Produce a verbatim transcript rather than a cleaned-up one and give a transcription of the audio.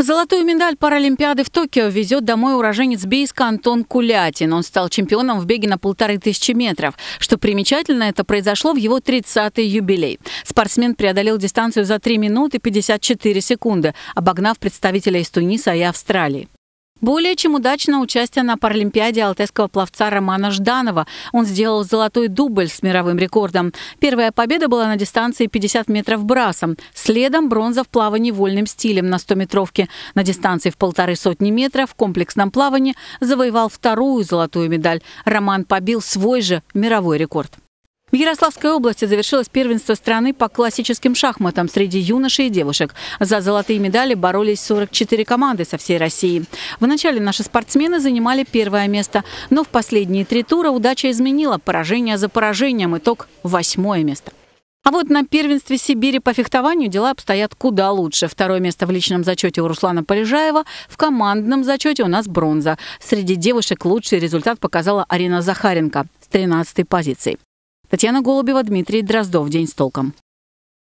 Золотую медаль Паралимпиады в Токио везет домой уроженец Бийска Антон Кулятин. Он стал чемпионом в беге на полторы тысячи метров. Что примечательно, это произошло в его тридцатый юбилей. Спортсмен преодолел дистанцию за три минуты пятьдесят четыре секунды, обогнав представителя из Туниса и Австралии. Более чем удачно участие на Паралимпиаде алтайского пловца Романа Жданова. Он сделал золотой дубль с мировым рекордом. Первая победа была на дистанции пятьдесят метров брасом. Следом бронза в плавании вольным стилем на стометровке. На дистанции в полторы сотни метров в комплексном плавании завоевал вторую золотую медаль. Роман побил свой же мировой рекорд. В Ярославской области завершилось первенство страны по классическим шахматам среди юношей и девушек. За золотые медали боролись сорок четыре команды со всей России. Вначале наши спортсмены занимали первое место, но в последние три тура удача изменила. Поражение за поражением. Итог – восьмое место. А вот на первенстве Сибири по фехтованию дела обстоят куда лучше. Второе место в личном зачете у Руслана Полежаева, в командном зачете у нас бронза. Среди девушек лучший результат показала Арина Захаренко с тринадцатой позиции. Татьяна Голубева, Дмитрий Дроздов. День с толком.